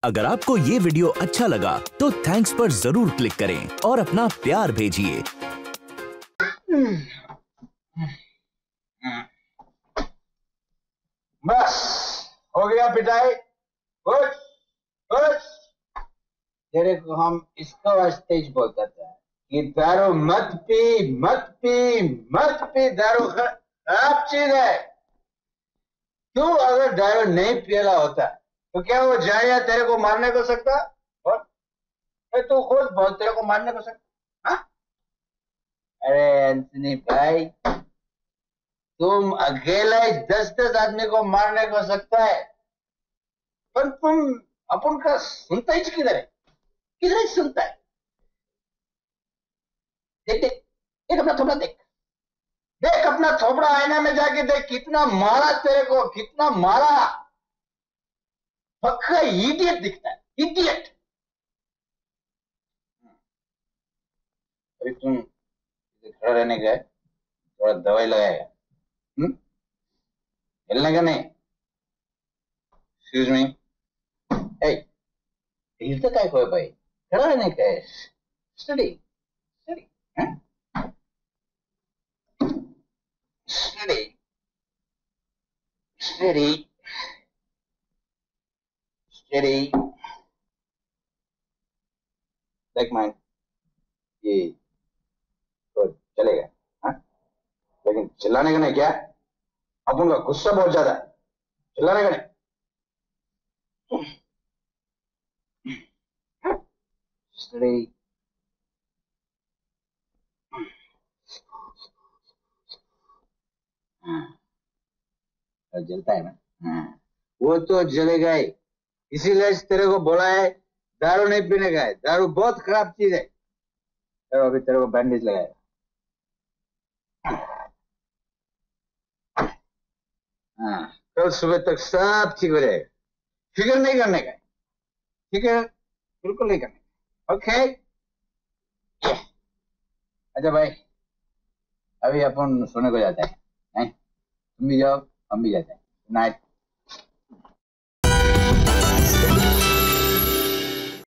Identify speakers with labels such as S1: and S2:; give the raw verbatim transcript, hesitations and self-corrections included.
S1: अगर आपको ये वीडियो अच्छा लगा तो थैंक्स पर जरूर क्लिक करें और अपना प्यार भेजिए।
S2: बस हो गया पिटाई। कुछ कुछ तेरे को हम इसको वास्तेज बोलते थे कि दारू मत पी मत पी मत पी। दारू खराब चीज है। तू अगर दारू नहीं पियला होता तो क्या वो जाया तेरे को मारने को सकता? और तू खुद बोल तेरे को मारने को सकता? हाँ? अरे एंथनी भाई, तुम अकेला ही दस दस आदमी को मारने को सकता है, पर तुम अपन का सुनता ही किधर है? किधर ही सुनता है? देख देख देख अपना थोड़ा देख देख अपना थोपड़ा आईना में जाके देख, कितना मारा तेरे को, कितना मारा। पक्का इडियट दिखता है, इडियट। अभी तुम खड़ा रहने गए, थोड़ा दवाई लगाएगा? हम्म हिलने का नहीं। एक्सक्यूज मी, ए हिलता काय को है भाई? खड़ा रहने का है। Study study study study study. देख मैं ये तो चलेगा, हाँ? लेकिन चिल्लाने का नहीं। क्या अपन का गुस्सा बहुत ज्यादा है, चिल्लाने का नहीं। स्टडी जलता है ना? हाँ। वो तो जलेगा ही, इसीलिए तेरे को बोला है दारू नहीं पीने का है। दारू बहुत खराब चीज है। चलो अभी तेरे को बैंडेज लगाएगा। हाँ, कल सुबह तक सब ठीक हो जाएगा। फिक्र नहीं करने का, ठीक है? बिल्कुल नहीं करने का। ओके? अच्छा भाई, अभी अपन सोने को जाते हैं। नहीं, तुम भी जाओ, हम भी जाते हैं। नाइट।